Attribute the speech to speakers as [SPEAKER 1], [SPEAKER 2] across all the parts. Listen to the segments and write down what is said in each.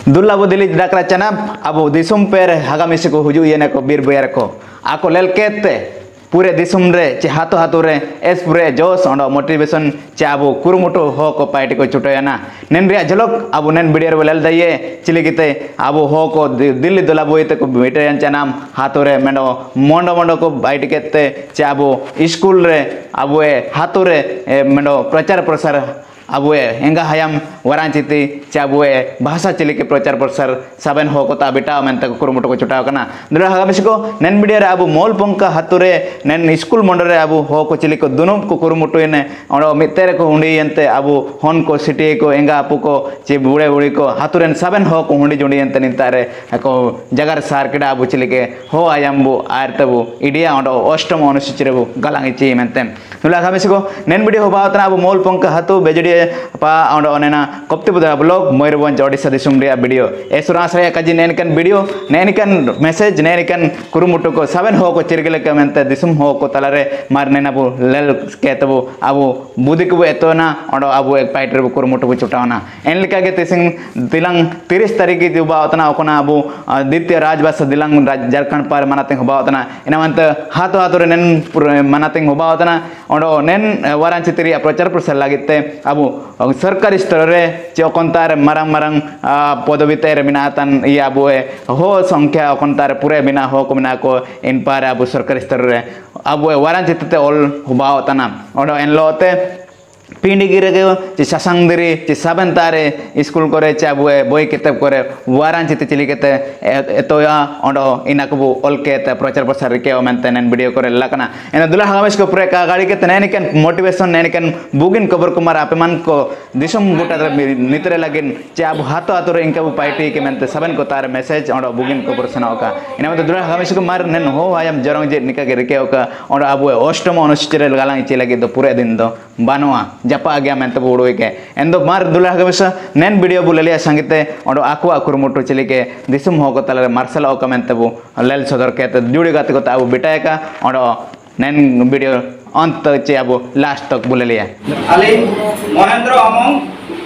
[SPEAKER 1] दुर्लभ दिल्ली डाकरा चनाब अब दिसुम पेर हगामिस को हुजू ये को बीर बेर को आको लेल केते पूरे दिसुम रे चे हाथो हाथो रे एस पूरे जोश ओंडो मोटिवेशन चे अब कुरुमुटो हो को पार्टी को छुटोयना नेन रिया झलक अब नेन वीडियो रे लेल दये चिलिगिते अब हो को दिल्ली दुर्लभ होइते को बेटे चनाम हाथो रे मेंडो मोंडो मोंडो को बाइट केते चे अब स्कूल रे अब हाथो रे मेंडो प्रचार प्रसार अब एंगा हयाम वरांचिति चाबुए भाषा चिली के प्रचार प्रसार साबेन हो को ताबिटा मेंते कुरुमुटो को छुटाव कना दुरा हगामिसको नेन मीडिया रे अब मोल पंका हातुरे नेन स्कूल मंडरे अब हो को चिली को दुनुम को कुरुमुटो ने ओडो मितेरे को हुंडी एंते अब होन को सिटी को एंगा अपु को चे बुड़े बुड़ी को हातुरेन साबेन हो को हुंडी जुंडी एंते नितारे को जगार सारकेडा अब चिली के हो आयामबु आरतबु इडिया ओडो अष्टम अनुसूचिरेबु गलांगी ची मेंते दुरा हगामिसको नेन वीडियो होबावतना अब मोल पंका हातु बेजडी पा ओंडो ओनेना कप्तिपुदा ब्लॉग मयूरभंज ओडिशा दिसुम रिया वीडियो एसुरास रे काजी नेनकन वीडियो नेनकन मैसेज नेनकन कुरुमुटु को साबेन हो को चिरगले के मेंते दिसुम हो को तलारे मारनेना बु लेल केतबु अबु बुदी को एतोना ओंडो अबु एक पाइटर बु कुरुमुटु बु छुटावना एनलिका के तिसिंग दिलंग 30 तारीख की दुबावतना ओकना अबु द्वितीय राजभाषा दिलंग झारखंड पर मनाते होबावतना इनामंत हातो हातो रे नेन मनाते होबावतना ओंडो नेन वरांचितिरिया प्रचार प्रसार लागिते अबु सरकारी स्तर रे चौकंतार मरंग मरंग पदवीते रे मिनातन ये अब हो संख्या ओकंतार पूरे बिना हो को मिना को इन पार अब सरकारी स्तर रे अब वारांचिते ऑल हुबाव तना ओडो एनलोते पिंडिगिरे के चे ससंगदरी चे साबंतारे स्कूल करे चे अब बोई किताब करे वारांचिते चिली केते एतोया ओडो इनाकबु ऑल केते प्रचार प्रसार के मेंते नेन वीडियो करे लकना एना दुला हगामिस को पूरे का गाड़ी के तनेनिकन मोटिवेशन नेनिकन बुगिन कबर कुमार अपेमान को दिसम गोटा नितरे लगिन चे अब हातो हातो रे इनकबु पार्टी के मेंते सबन को तार मैसेज ओडो बुगिन कबर सनाओका इना मते दुला हगामिस को मार नेन हो आयम जरंग जे निका के रेके ओका ओडो अब अष्टम अनुसूचिरे गालांग चे लगी तो पूरे दिन दो बानोआ जपा गया मेंते बुड़ो के एंदो मार दुला हगामिस नेन वीडियो बुलेलिया संगीते ओडो आको आकुरमुटो चिली के दिसम हो को तले मार्शल ओका मेंते बु लेल सदर के जुड़ी गाते को ताबु बिटायका ओडो नेन वीडियो अंत चे अब लास्ट तक बुलेलिया
[SPEAKER 2] अली महेंद्र अमंग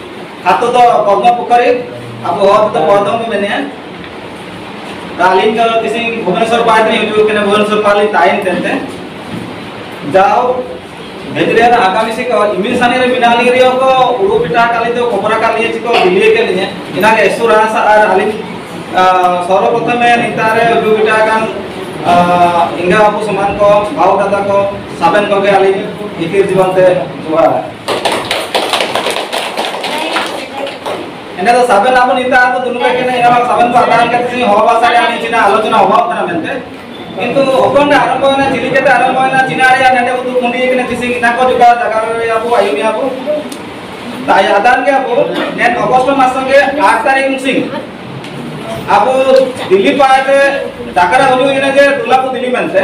[SPEAKER 2] हातो तो पद्म पुकारी अब हो तो पद्म में बने दालिन का किसी भुवनेश्वर पार्टी नहीं जो कि भुवनेश्वर पार्टी ताइन तेंते जाओ भेजरे ना आगामी से को इमिल साने रे बिनाली रियो को उड़ो पिटा काली तो कोपरा का लिए चिको दिल्ली के लिए इना के एसुरा सा अली सर्वप्रथम में नितारे जो पिटा कान इंगा आपु समान को भाव दादा को साबन को के अली इकिर जीवन ते जुआ एने तो साबन आपु निता तो दुनु के ने इना साबन को आधार के तिसी हो भाषा रे आनी चिना आलोचना होबा तना मेनते किंतु ओकोन आरंभ होना चिली के आरंभ होना चिना रे नेटे को मुंडी के ने तिसी इना को जुगा जगा रे आपु आयुनी आपु ताई आदान के आपु नेन अगस्त मास के 8 तारीख सिंह अब दिल्ली पाए डाकरा हो इने जे दुलापु दिल्ली मनसे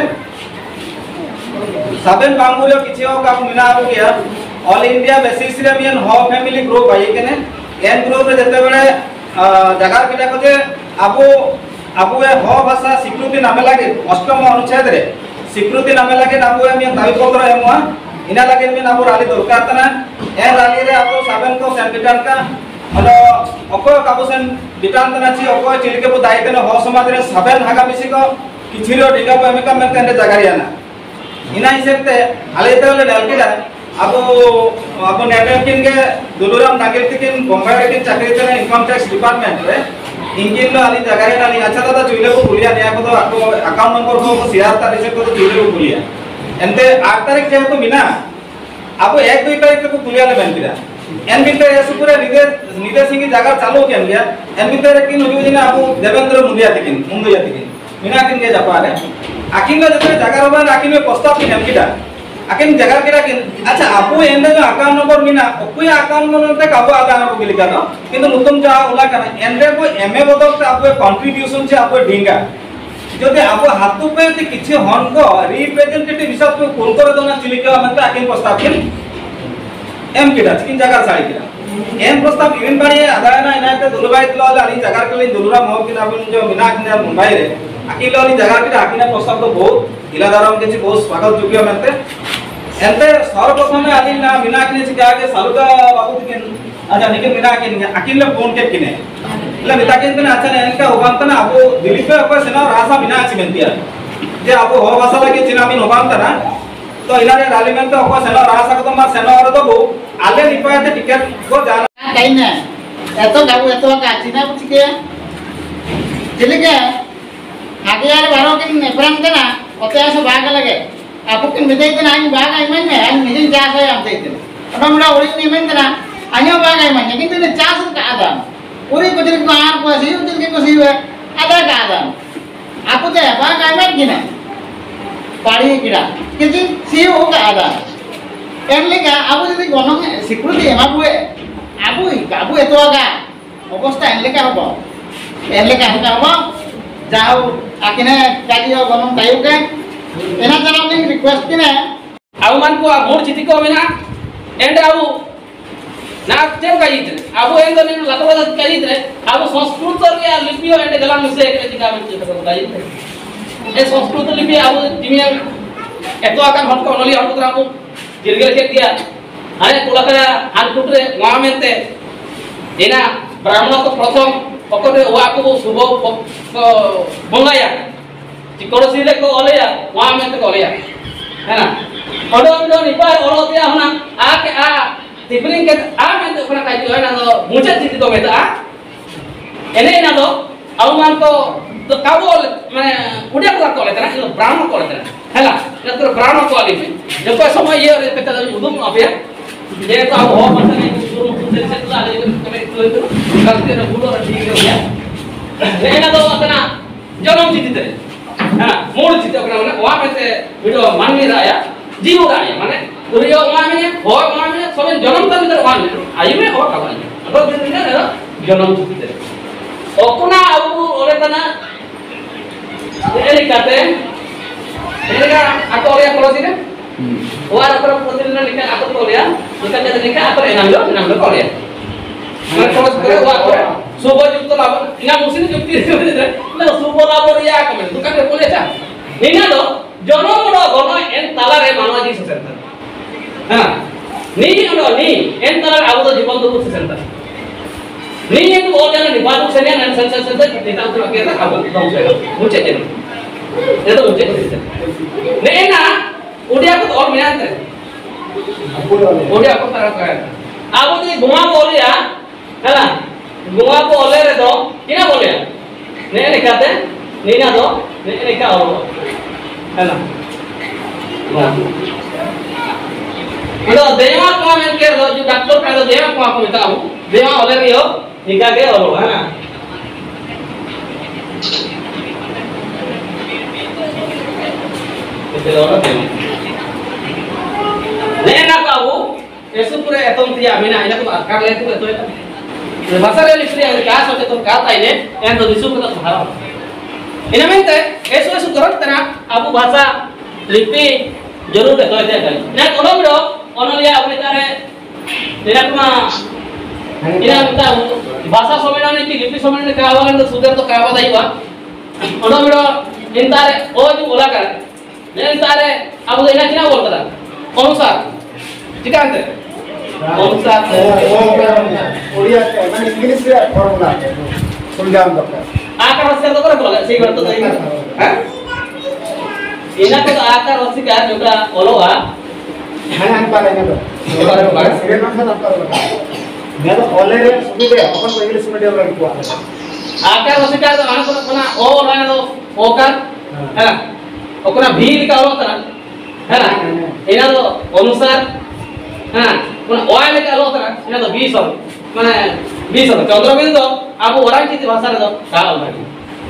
[SPEAKER 2] साबेन बांगुरियो किछि हो का मिना हो गया ऑल इंडिया बेसिस रे मियन हो फैमिली ग्रुप आई केने एन ग्रुप रे जते बेले जगार किटा को जे अब ए हो भाषा स्वीकृति नामे लागे अष्टम अनुच्छेद रे स्वीकृति नामे लागे अब मियन दाबी पत्र एमुआ इना लागे मियन अब राली दरकार तना ए राली रे अब साबेन को सेंट्रल का अलो अको काबुसन बिटान तना छि अको चिलके बु दायित्व न हो समाज रे साबेन हागा मिसी को किछिरो डिगा को एमेका मेंते एंडे जगारियाना इना हिसेबते आले तले डालकिदा अब नेटवर्किंग के दुलुराम नागरिकिन बंगाई रे किन चाकरी तने इनकम टैक्स डिपार्टमेंट रे इंकिन लो आली जगारियाना आली अच्छा दादा जुइले को बुलिया निया को तो आको अकाउंट नंबर को शेयर ता रिसेट को जुइले को बुलिया एंते 8 तारीख जे को बिना अब 1 2 तारीख को बुलिया ले बेनकिदा एन बितर सुपुरे निदेश सिंह जगह चालू केन गया एन बितर किन उजुजिना अब देवेंद्र मुंडिया तिकिन मुंडिया तिकिन मिना किन के जापारे आकिन जते जगह रोबा आकिन प्रस्ताव किन हमकिदा आकिन जगह केरा किन अच्छा आपु एंदे जो अकाउंट नंबर मिना ओकुय अकाउंट नंबर ते काबो आदान को बिलिका न किंतु नुतुम जा उला कना एंदे को एमए बदल ते आपु कंट्रीब्यूशन छे आपु ढिंगा जदि आपु हातु पे किछि हन को रिप्रेजेंटेटिव हिसाब को कोन करे दोना चिलिका मनते आकिन प्रस्ताव किन एम किडा चिकिन जगार साड़ी किडा एम प्रस्ताव इवन बाड़ी आदाना इनाते दुलबाई तलो आली जगार के दुलुरा मोह किना बन जो मिना किना मुंबई रे आकिलो आली जगार किडा आकिना प्रस्ताव तो बहुत इलादारम के बहुत स्वागत योग्य मनते एंते सर्वप्रथम आली ना मिना किने छि जाके सालुका बाबू किन अच्छा निके मिना किन आकिन ले फोन के किने એટલે મિતાકીન તને આછા ને એનકા હોબાન તને આપો દિલીપ पे અકો સેના રાસા બિના આછી બેનતિયા જે આપો હો ભાષા લાગે ચિનામી હોબાન તના તો ઇલારે રાલીમેન તો અકો સેના રાસા તો માર સેના ઓર તો બહુ આલે નિપાયતે ટિકિટ को जाना
[SPEAKER 3] kayaknya itu agak Cina puciknya jadi kayak aku yang baru kan perang kena oke asa baga lagi aku kan beda itu nanya baga imannya yang mungkin jasa yang itu orang muda orang ini iman kena hanya baga imannya কিন্তু ini jasa keadaan orang kecil keadaan kuasi kecil kuasi ada keadaan aku tuh baga iman gini pari kira কিন্তু sih keadaan enlika aku jadi gonong security emang gue abu itu agak অবস্থা enlika apa enlika apa jauh akhirnya tadi gonong kayu ke enak cara nih request kene
[SPEAKER 4] abu man ko amor chiti ko mena ende abu na tem kajitre abu endo ne latawada kajitre abu সংস্কৃত ria lipio ende galang muse ke tika men chita ko kajitre e সংস্কৃত lipi abu timia eto akan hot ko noli hot ko abu dirgel ke dia ane kolakara antutre ngamente ena brahmana ko prothom pokore wa ko subo bongaya tikoro sile ko oleya ngamente ko oleya है odo odo ni par olo dia hona a ke a tipring ke a mente kona kai jo na do mucha chiti to meta a ene na do auman ko to kabo mane udia ko le tena ilo brahma ko le tena hela na to brahma ko ali joko samay ye re peta do udum apya je to ab ho mata ne suru kunde se to ale kame to kalte na bulo ra thik ho ya ene na do apna janam chiti tere मूल चित्त अपना वहाँ में से video मान नहीं रहा है जीव रहा है माने उरियो वहाँ में सब जन्म तक इधर वहाँ में आयु में और कब आयु अगर दिन दिन है जन्म चित्त है ओकुना अबू ओले तना ये कहते हैं ये का aku oleh kalau sini wah aku प्रतिदिन निकल aku तो oleh निकल jadi निकल aku enam lo oleh मैं kalau sekarang wah aku सुबह जुक्त लाभ इना मुसिन जुक्ति रे ना सुबह लाभ रिया कमेंट दुकान रे बोले था इना दो जनो मोडो गनो एन ताला रे मानवाजी सेंटर हां नी ओनो नी एन ताला आबो जीवन दो सेंटर नी एक और जन निबादु सेने नन सेंटर देता तो के आबो दम से मुचे जन ये तो मुचे ने ना ओडिया को और मिलान थे ओडिया को तरह का आबो दी गुमा बोलिया है ना गुआ को ओले रे दो किना बोले ने लिखाते नीना दो ने लिखा हो है ना इधर देवा को मैं के दो जो डॉक्टर का दो देवा को आपको बताऊं देवा ओले रे हो निका के ओलो है ना इसे ओलो देवा ने ना काऊ eso pura etom tia mina ina ko akar le tu to bahasa realistri yang dikasih oleh tuh kata ini yang tuh disuruh kita sekarang. Ini mente, eso korang tena abu bahasa lipi jauh deh tuh aja kan. Nah kalau bro, orang lihat apa cara, tidak cuma ini kita bahasa somenan ini lipi somenan ini kawan kan tuh sudah tuh kawan tadi wah. Orang bro, intare, oh itu bola kan. Nah intare, abu ini kena bola kan. Konusar, jika ante. Konusar.
[SPEAKER 3] Odia माने English रे formula समझाम दरकार
[SPEAKER 4] आकार रस्सी तो करे बोला सही बात तो सही हैं इना को आकार रस्सी का जोड़ा ओलोवा
[SPEAKER 3] हां पाले ना तो सिरे ना था आपका मैं तो ऑलरेडी सुबह अपन को इंग्लिश मीडियम रे को
[SPEAKER 4] आकार रस्सी का तो आना कोना ओ ना तो ओकार है ना ओकरा भी लिखा होता है ना इना तो अनुसार हां कोना ओया लिखा होता है इना तो 20 माने 20 चंद्रबिंदु तो आप orang चित भाषा रे तो का होगा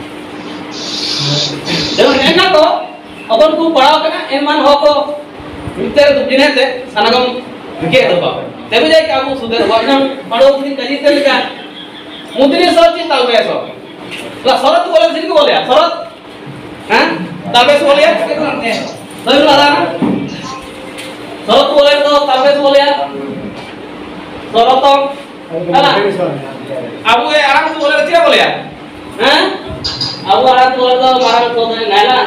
[SPEAKER 4] देखो एना तो अगर तू पढ़ाओ कना एमान हो को मित्र दुजिने से सनगम विके दो बाप तबे जाय काबू सुधर वर्णन पढ़ो दिन कजी ते लिखा मुद्री सोच तलबे सो ला शरत बोले दिन को बोले शरत हैं तलबे से बोले के करते हैं सही लगा ना शरत बोले तो तलबे से बोले शरत abu ये आराम से बोले क्या बोले हैं abu आराम से बोले तो मारा तो नहीं ना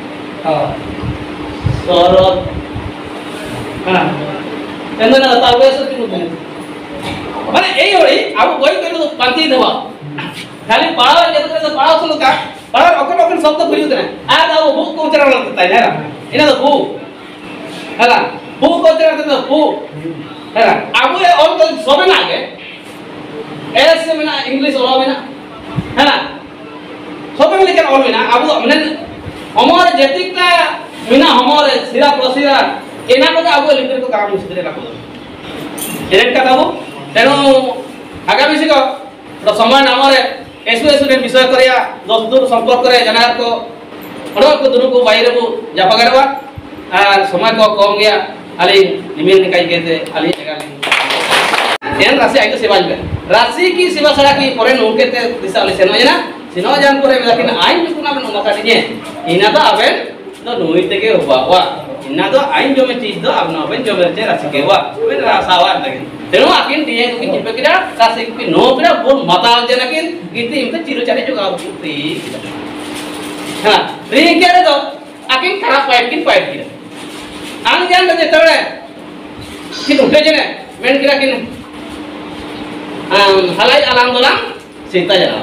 [SPEAKER 4] शरत हां एंदना तलबे से क्यों बोले माने এই ওই আবু বই কইলো পান্তি দেবা खाली पाड़ा जैसे तो पाड़ा सुनो का पाड़ा अकन शब्द बुझुत ना आ दाओ भू को उच्चारण करता है ना इना तो भू हैला भू को उच्चारण करता भू हैला आबो ए और तो सबे ना आगे एस में ना इंग्लिश और में ना हैला सबे में लेकिन और में ना आबो माने हमारे जेतिका मिना हमारे सिरा प्रसिरा एना को आबो लिखित को काम सिरे लागो एरेट का दाबो तेनो आगामी सिको तो समय नामरे एसओएस ने विषय करिया दस्तूर संपर्क करे जनार को अडोल को दुनु को बाहर को जापागरवा और समय को कम गया अली निमिल निकाय कहते अली जगह एन राशि आइतो सेवा में राशि की सेवा सड़ा की परे नोके ते दिशा ले सेनो जना सिनो जान परे लेकिन आइन कुना में माता दिए इना तो अबे तो नोइते के होवा इना तो आइन जो में चीज दो अब ना बन जो में राशि के वा में रासावार लगे तेनो आकिन दिए की चिपे किरा राशि की नो किरा बोल माता जना किन इति इमते चिरु चारे जो गाव पुती हां री के रे तो आकिन खराब पाइप किरा आन जान दे तळे कि उठे जने मेन किरा किन हलाई alam dolang sita jana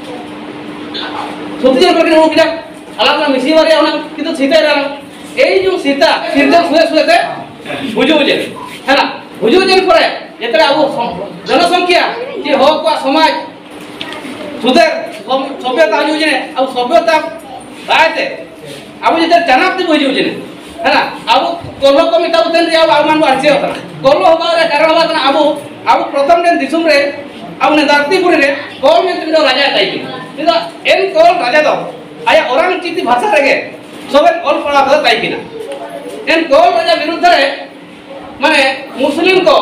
[SPEAKER 4] सुती जन करके हो किरा alam ना मिसी वाले होना कि तो सीता जana এই जो सीता सीता सुए सुए ते बुझु बुझे है ना बुझु जन करे जेतरे आबो जनसंख्या जे हो को समाज सुधर सभ्यता आजु जने अब सभ्यता रायते आबो जेतरे जनापति बुझु जने है ना आबो कोलो को मिटा उतन रे आबो मान आरसे होता कोलो होगा रे कारण होगा ना आबो प्रथम दिन दिसुम रे अब ने दार्तीपुरी रे कोल में तुम राजा ताई किना एन कोल राजा दो आया औरंग चिति भाषा रेगे सबे ऑल पड़ा कर ताई किना एन कोल राजा विरुद्ध रे माने मुस्लिम को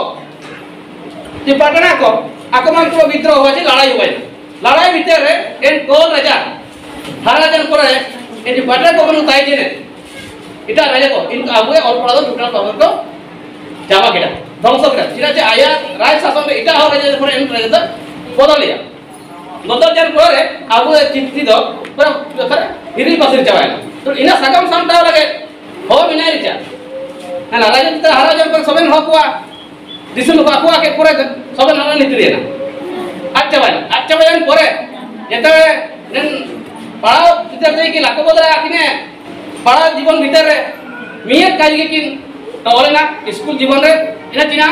[SPEAKER 4] जे पटना को आक्रमण को विद्रोह होवा लड़ाई भीतर रे एन कोल राजा महाराजन करे एन जे पटना को बनु ताई जेने इटा राजा को इन आबुए ऑल पड़ा दो टोटल पावर को जावा केटा ध्वंस करे चिरा जे आया राज शासन रे इटा हो राजा पर एन राजा बदलिया बदल जन करे आबु चित्ती दो पर करे हिरी बसर चावाय तो इना सगम सामटा लगे हो बिना रिचा है ना राजा तो महाराज पर सबन हो कोआ दिसुन को आकुआ के पूरे सबन नाला नीति ना अच्छा बजन परे जेते नेन पढ़ाओ भीतर दे कि लाको बदरा आकिने पढ़ा जीवन भीतर रे मिय काज के किन तोलेना स्कूल जीवन रे इना चिना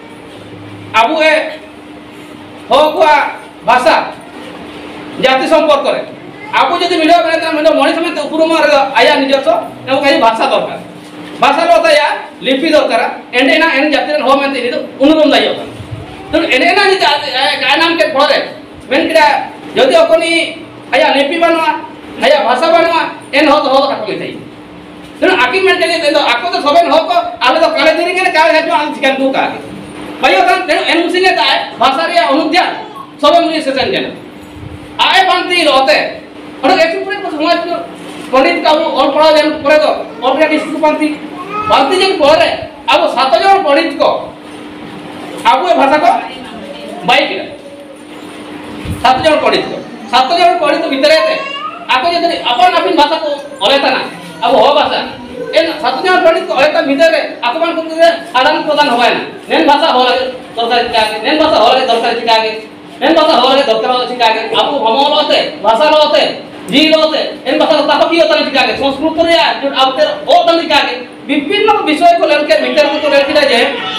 [SPEAKER 4] आबु ए हो कोआ भाषा जाति संपर्क करे आबु जदि मिलो बने त मिलो मणि समेत उपरुम आया निजस्व एवं कहीं भाषा दरकार भाषा होता या लिपि दरकार एंडे ना एन जाति हो में तो उनुरुम दाई होता तो एने ना नि काय नाम के पड़े मेन किरा जदि ओकनी आया लिपि बनवा आया भाषा बनवा एन हो तो काको मिथई तो आकी मेन के तो आको तो सबन हो को आले तो काले दिरी के काय हेजो आन चिकन दू का भाइयो तन एन मुसिंगे ताय भाषा रे अनुध्यान सबन मुनि सेशन जन आए बनती रहते और एक पूरे को समाज को पंडित का वो और पढ़ा जन परे तो ऑलरेडी स्कूल बनती जन परे अब 7 जन पंडित को अब ये भाषा को बाइक 7 जन पंडित भीतर रहते आको जदि अपन अपन भाषा को अलेता ना अब हो भाषा एन 7 जन पंडित को अलेता भीतर रे अपन को आदान प्रदान होय ना नेन भाषा हो लगे दरकार चिकागे नेन भाषा हो लगे दरकार चिकागे नेन भाषा हो लगे दरकार चिकागे अब हम लोते भाषा लोते जी लोते एन भाषा ताको की होता चिकागे संस्कृत रे जो आवते ओ तन चिकागे विभिन्न विषय को लेके भीतर को लेके जे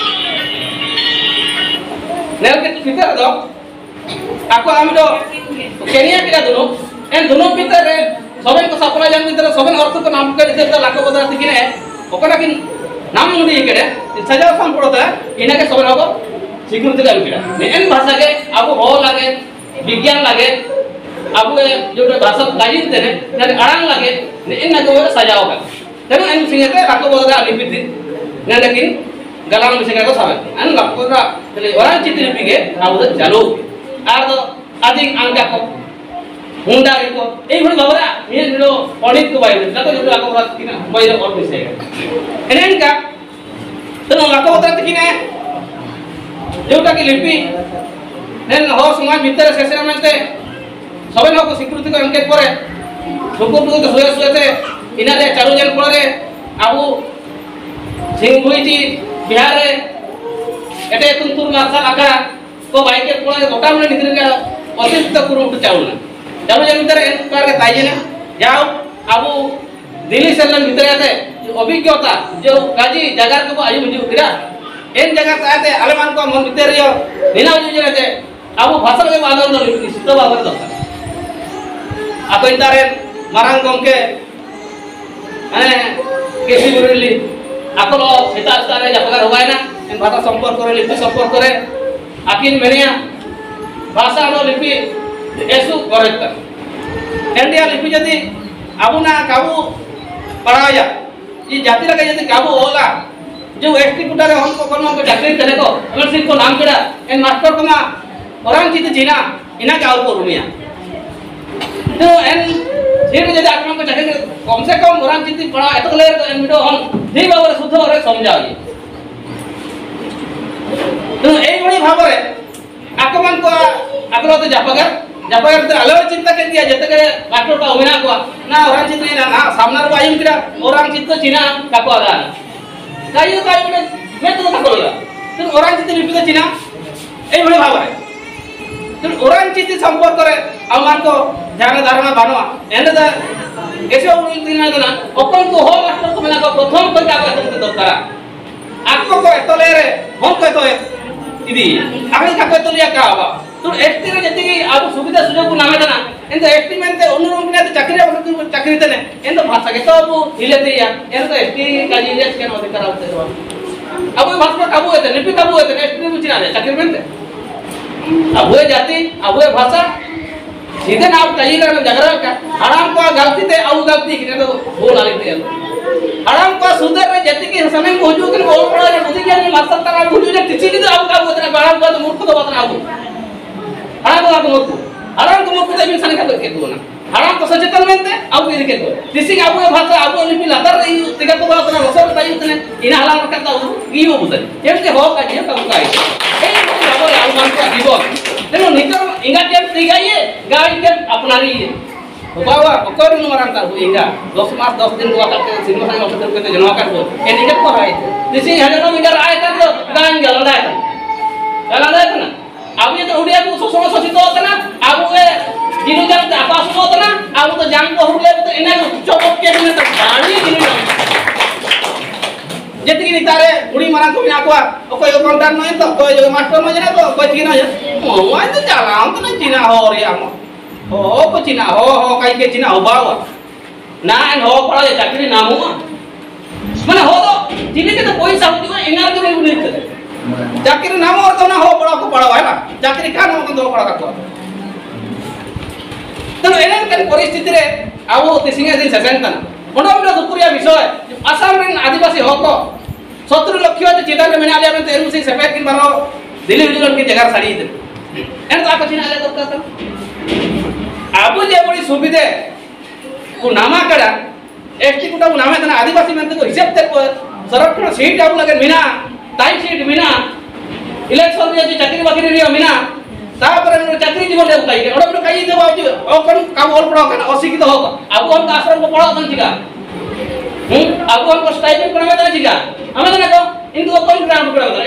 [SPEAKER 4] लेके भीतर दो आको हम जो केनिया किरा दोनों भीतर रे सबन को सपना जन भीतर सबन अर्थ को नाम के देते तो लाखो बदरा तिकिने ओकरा किन नाम मुडी केडे सजाव सम पड़ता इना के सबन हो स्वीकृति लाग केडा एन भाषा के अब हो लागे विज्ञान लागे अब जो भाषा गाजिन तेने ने अड़ांग लागे इन ना जो सजाव का तेनो एन सिंगे के लाखो बदरा लिपित ने लेकिन गलाम मिसे को साबे अन लाखो बदरा वरान चित्र लिपिगे अब चालू आर तो अधिक अंका को हुंडा को ए भली बाबरा ये जो पंडित को बाइल तो जो लाको बदरा किना बाइल और मिसे एनेन का तो लाको बदरा किने जोटा की लिपि नेन हो समाज भीतर शेषरा मनते सबन को स्वीकृति को अंकित करे सुकुर तो सोया सोते इना रे चारु जन परे आबू सिंगुईटी बिहार रे एटे तुंतुर माथा आका को बाइक के पळे गोटा मन नितिर अतिरिक्त कुरुमुटु चालू जमीन एनकार के ताइए जाओ अब दिल्ली से भीतर अभिज्ञता जो काजी जगह को आयु मुझे किरा एन जगह ताते आलेमान को मन भीतर रियो निना जुजे रे अब भाषा के आनंद निश्चित भाव दरकार ako intaren marang gongke केसी बुरेली ako lo seta stare japagar hobaina en भाषा संपर्क करे लिपि संपर्क करे आकिन मेनिया भाषा नो लिपि एसु करेक्ट इंडिया लिपि जदि आबुना काबू पढ़ाया ये जाति लगे यदि काबू होला जो एसटी कुटा रे हमको कोनो को चाकरी करे को अमर सिंह को नाम केड़ा एन मास्टर को मा orang चित जीना इना काउ को रुमिया तो एन फिर जदि आप को चाकरी कम से कम orang चित पढ़ा एत ले तो एन वीडियो हम धी बाबरे शुद्ध रे समझाई तो एई बड़ी भाबरे आकमान को आकलो तो जापागर तो अलग चिंता कर दिया जते के मास्टर का होना को ना orang चित ना सामना रो आयम किरा orang चित तो चीना काको आगा कायु मैं तो काको लगा तो orang चित लिपि तो चीना एई बड़ी भाबरे तो orang चित संपर्क करे आमान को ध्यान धारणा बानवा एंड द ऐसे उन दिन ना ओपन को हो मास्टर को मेना को प्रथम को का तुम तो करा आपको को तो ले रे हम को तो इदी आगे का को तो लिया का बा तो एसटी रे जति आप सुविधा सुयोग नामे देना एंड एसटी मेनते अनुरूप ने चाकरी देने एंड भाषा के तो अब हिले दिया एंड तो एसटी का जीएस के नो अधिकार होते अब भाषा काबू होते लिपि काबू होते एसटी बुझी ना चाकरी मेनते अब वो जाति अब वो भाषा सीधे ना आप कहीं कर जगह का हराम को गलती ते अब गलती की तो बोल आले थे हराम को सुधर रे जति के समय में होजू के बोल पड़ा है बुद्धि ज्ञान मास्टर ता बुद्धि ने किसी की तो अब का बोलते हराम को तो मूर्ख तो बतना अब हराम को मूर्ख तो इंसान का के बोलना हराम को सचेतन मेनते अब के के किसी का अब भाषा अब लिपि लतर रही तिगा तो बतना रसर ताई उतने इन हलाल करता की वो बुझे केमते हो का जे का ए बाबा यार मान को जीवन तेनो निकर इंगा टेम तिगाइए गाड़ी के अपना रही बाबा कोकर नु मरन का इंगा 10 मास 10 दिन हुआ करते सिनेमा से औषध करते जनवा का को ए निकर को है दिसी हजनो मिगर आए कर दो गान गलदा है ना अब ये तो उड़िया को सोसो सोसितो होता ना अब वे जिनु जन आकाश में होता ना अब तो जान को हुले तो इना चौक के दिन तक गाड़ी जिनु जति की तारे उड़ी मारा को बिना को कोई काउंटर नहीं तो कोई जो मास्टर में ना तो कोई चीना मोवा तो चला हम तो नहीं चीना हो रे हम हो को चीना हो कई के चीना हो बावा ना एन हो पड़ा चाकरी नाम हो माने हो तो जिने के तो कोई समझ में इनार के नहीं करे चाकरी नाम और तो ना हो पड़ा को पड़ा है ना चाकरी का नाम तो पड़ा का तो एने के परिस्थिति रे आबो तिसिंगे दिन सेसेंतन ओडोमरो दुपुरिया विषय आसाम रे आदिवासी हो को 70 लक्ष जे चिता के मेना ले तेरु से सफेद किन बारो दिल्ली विजन की जगह साड़ी दे एन तो आपको चिना ले दरकार आबो जे बड़ी सुविधे को नामा करा एसटी कुटा को नामे तना आदिवासी मेनते को हिसाब ते संरक्षण सीट आबो लगे बिना टाइम सीट बिना इलेक्शन रे जे चाकरी बाकरी रे बिना तापर चाकरी जीवन ले उठाई ओडो बडो काई देबो आजु ओकन काम और पड़ो कन अशिक्षित हो आबो हम आश्रम को पढ़ो तन जिगा आबो हम स्टाइपेंड करमे तन जिगा हमें ना को इनको ओपन ग्राउंड करा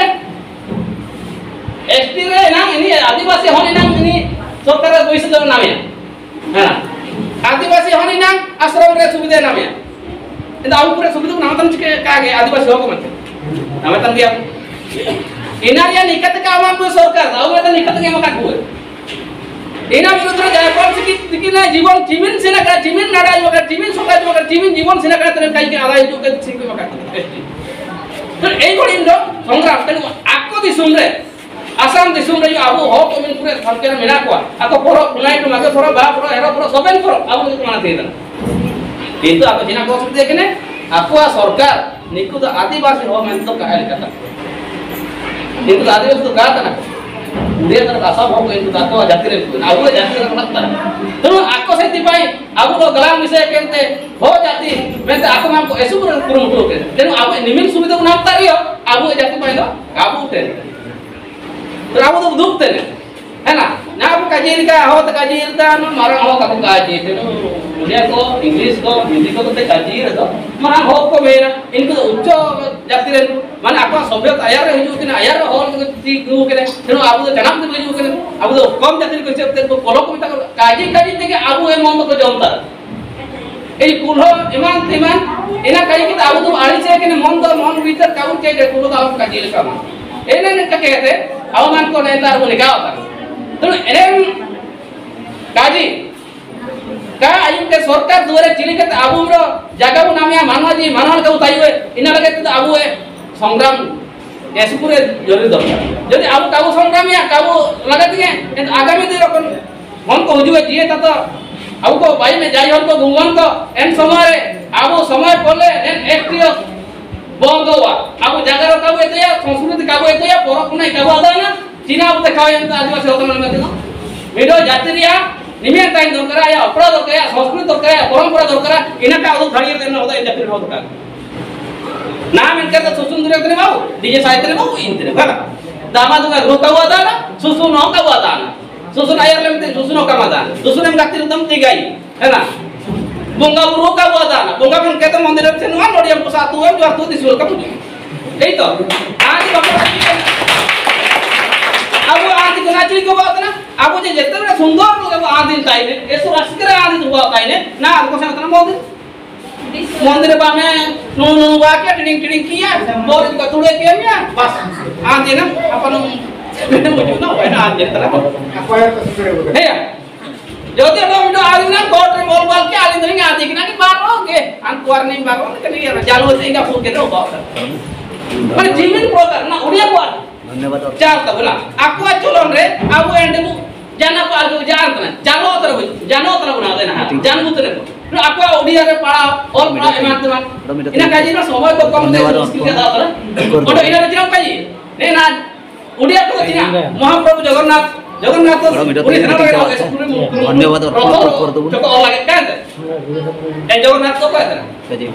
[SPEAKER 4] एसटी रे ना इनी आदिवासी होनी ना इनी सरकार पैसा दो नामे है आदिवासी होनी ना आश्रम रे सुविधा नामे इंदा आउ पूरे सुविधा नाम तन के कागे आदिवासी हो को मत नामे तन दिया इनारिया निकट का आवाम को सरकार आउ तो निकट के मका को इना विरुद्ध रे जायपाल से कि ना जीवन जीवन से ना का जीवन नाडा मका जीवन सोका मका जीवन जीवन से ना का तने काई के आदाय जो के सिक मका तो ए कोडी नो संग्राम तने आको दिसुम रे आसाम दिसुम रे आबो हो तो मिन पूरे सरकार मेना को आको पोरो पुनाई तो मागे पोरो बा पोरो हेरो पोरो सबेन पोरो आबो तो माना थेदा किंतु आको जिना को सुते केने आको सरकार निकु तो आदिवासी हो मेन तो कहल कथा किंतु आदिवासी तो कहता ना उड़िया तर भाषा भोग किंतु ताको जाति रे आबो जाति रे लगता तो आको सेति पाई आबो तो गला मिसे केनते हो जाति मेनते आको मान को एसु पुरो मुटो के तेनु आबो निमिन सुविधा को नामता रियो आबो जाति पाई दो आबो उठे तो आबो तो दुखते ने है ना ना आप काजी का हो तो काजी का न मारा हो का काजी ते उड़िया को इंग्लिश को हिंदी को तो काजी रे तो मारा हो को बेरा इनको उच्च जाति रे माने आपा सभ्यता आयार हिजु के आयार हो ती गु के तेनो आबु तो जनाम ते हिजु के आबु तो कम जाति को से तो कोलो को काजी काजी ते आबु ए मम को जमता ए कुलो इमान तिमान इना काजी के आबु तो आड़ी से के मन तो मन भीतर काउ के कुलो तो आबु काजी का एने ने का कहते अवमान को नेतार को निकाल होता तो एने काजी का आयु के सरकार द्वारा चिली के आबू रो जगह को नाम या मानवा जी मानवा के उताई हुए इना लगे तो आबू है संग्राम एसपुरे जरूरी दरकार यदि आबू काबू संग्राम या काबू लगा दिए तो आगामी दिन अपन मन को हुजुए जिए तो आबू को भाई में जाई को गुंगन को एन समय आबू समय पड़ले एन एक्टिव बंद हुआ आबू जगह रो काबू एतया संस्कृति काबू एतया परक नहीं काबू आदा ना चीना अब देखाओ एन आदिवासी होता मन में वीडियो जाति रिया निमेन टाइम दरकार या अपराध दरकार या संस्कृति दरकार या परंपरा दरकार इना का आदो थाड़ी देना होता इन जाति हो दरकार नाम इनका तो सुसुंदर तने बाबू डीजे साहित्य ने बाबू इन तने बड़ा दामाद का रोका हुआ था ना सुसु नो का हुआ था ना सुसु आयर ले में सुसु नो का माता सुसु ने गाती रदम ती गई है ना बोंगा बुरो का हुआ था ना बोंगा में कहते मंदिर से नो नोडियम को सातु है जो अर्थ दिसुल का पूजी यही तो आज बाबू अब आदि को नाचली को बात ना अब जे जते बड़ा सुंदर लोग आदि ताई ने एसो राष्ट्र आदि हुआ ताई ने ना को से ना मंदिर बा में नो नो बा के टिडिंग टिडिंग किया बोर का तुड़े के मिया बस आदि ना अपन मुझे ना है ना आदि तरह है जो ते नो आदि ना कोट रे बोल बोल के आदि नहीं आदि ना कि बारोगे अन कुआर नहीं बारो के नहीं जालो से का फूक के दो बात माने जीवन प्रोग्राम ना उड़िया को धन्यवाद चार तो बोला आपको चलोन रे अब एंड जाना पाल जो जानत ना जानो तरह बना देना जानबू तरे तो आपको ओडिया रे पढ़ा और पढ़ा इमान इना काजी ना समय को कम दे मुश्किल के दात रे ओडो इना रे जिना काजी ने ना ओडिया को जिना महाप्रभु जगन्नाथ तो उनी धना लगे धन्यवाद और तो और लगे कहते ए जगन्नाथ तो कहते ना काजी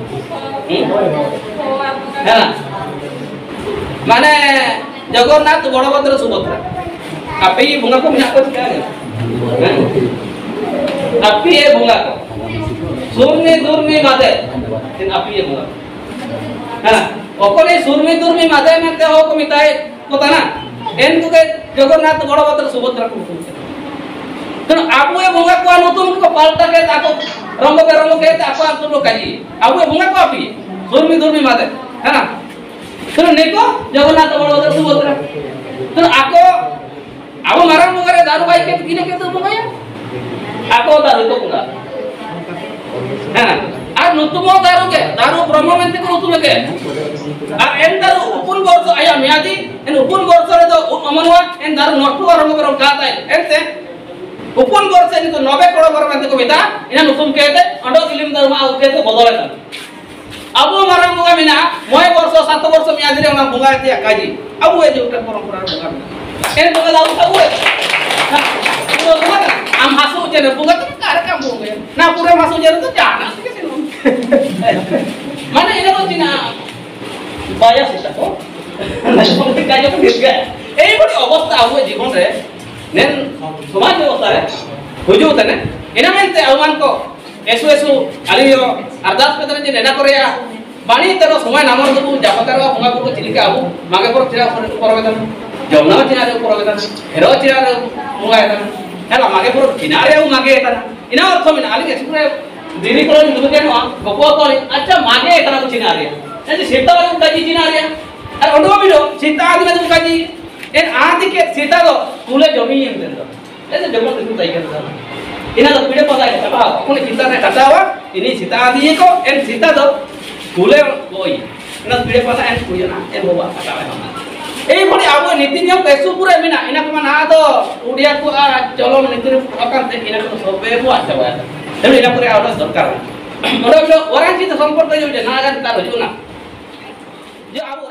[SPEAKER 4] है ना माने जगन्नाथ बड़भद्र सुभद्रा आपे ये भूंगा को मिना को क्या है आपे ये भूंगा को सुरमी मादे इन आपे ये भूंगा है ना ओकोले सुरमी मादे में ते हो को मिताए कोता ना एन को के जगन्नाथ बड़भद्र सुभद्रा को तो आपो ये भूंगा को नतुन को पाल्टा के ताको रंग के ताको आप लोग काजी आपो ये भूंगा को आपी सुरमी मादे है ना तो neko जगन्नाथ बड़भद्र सुभद्रा तो आको अब मारन मुगरे दारू बाई के किने के तो मुगाया आको दारू तो मुगा है ना আর নতুন দারুকে দারু ব্রহ্মমেন্তে কো নতুন কে আর এন দারু উপন বর্ষ আয়া মিয়াদি এন উপন বর্ষরে তো অমনওয়া এন দারু নটু আরম্ভ করো গাতাই এনতে উপন বর্ষে নি তো 90 করো বরমেন্তে কো বিতা ইনা নতুন কেতে অন্ড ফিল্ম দারু মা কেতে বদলে তা अब हमारा मुगा मिना मोय वर्ष 7 वर्ष मियादी रे ना मुगा दिया काजी अब ए जो परंपरा मुगा एन मुगा लाउ था वो तो मुगा हम हासु जे मुगा तो कार का मुगा ना पूरे हासु जे तो जाना कैसे माने इने तो जिना बाया सिता को काजो को गिर गया এই বড় অবস্থা हुए जीवन रे नेन समाज व्यवस्था रे हुजु तने इना मेनते अवमान को एसो आलियो अरदास पेदन जे नेना करेया बाणी तरो समय नामर दबु जापकारवा भंगा को चिलिका आबु मागे पर चिरा परवेदन जमना चिरा रे परवेदन हेरो चिरा रे मुगायदन हेला मागे पर किनारे मागे एतन इना अर्थ मिना आलि एसुरे दिरी को दुबे नो गपो को अच्छा मागे एतन को चिनारे एजे सीता रे काजी चिनारे अरे ओडो मिलो सीता आदि में काजी एन आदि के सीता दो तुले जमी एंदन एजे जगत तु ताई कर ina तो पीड़े पता है तबा कोने सीता ने कटावा ini सीता आदि को एन सीता दो कुले कोई ina पीड़े पता एन कुया ना एन बाबा कटावा এই বড় আবু নীতি নিয়ম কেসু পুরে মিনা ইনা কো না তো উড়িয়া কো চলো নীতি অকান তে ইনা কো সবে কো আচ্ছা বায়া এমন ইনা করে আওয়াজ দরকার ওরা ওরাঞ্চিত সম্পর্ক যে না গান তার হইছো না যে আবু